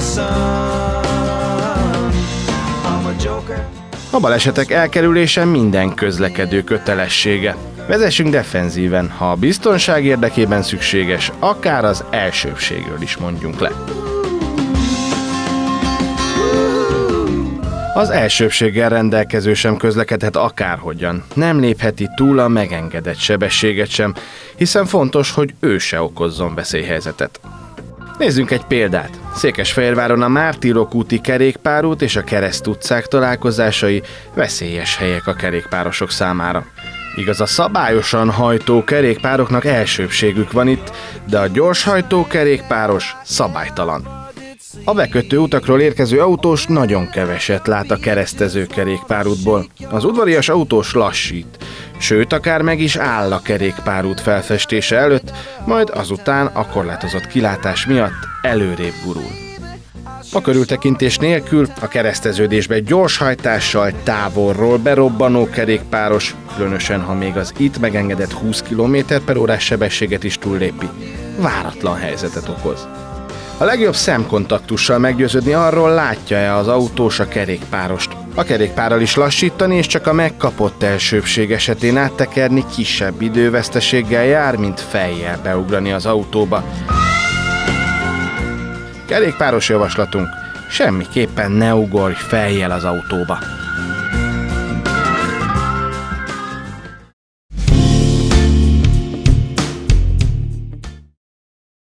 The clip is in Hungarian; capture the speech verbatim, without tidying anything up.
A balesetek elkerülése minden közlekedő kötelessége. Vezessünk defenzíven, ha a biztonság érdekében szükséges, akár az elsőbbségről is mondjunk le. Az elsőbbséggel rendelkező sem közlekedhet akárhogyan, nem lépheti túl a megengedett sebességet sem, hiszen fontos, hogy ő se okozzon veszélyhelyzetet. Nézzünk egy példát. Székesfehérváron a Mártírok úti kerékpárút és a Kereszt utcák találkozásai veszélyes helyek a kerékpárosok számára. Igaz, a szabályosan hajtó kerékpároknak elsőbbségük van itt, de a gyorshajtó kerékpáros szabálytalan. A bekötő utakról érkező autós nagyon keveset lát a keresztező kerékpárútból. Az udvarias autós lassít, sőt, akár meg is áll a kerékpárút felfestése előtt, majd azután a korlátozott kilátás miatt előrébb gurul. A körültekintés nélkül a kereszteződésbe gyorshajtással távolról berobbanó kerékpáros, különösen ha még az itt megengedett húsz kilométer per órás sebességet is túllépi, váratlan helyzetet okoz. A legjobb szemkontaktussal meggyőződni arról, látja-e az autós a kerékpárost. A kerékpárral is lassítani, és csak a megkapott elsőbbség esetén áttekerni kisebb időveszteséggel jár, mint fejjel beugrani az autóba. Kerékpáros javaslatunk: semmiképpen ne ugorj fejjel az autóba.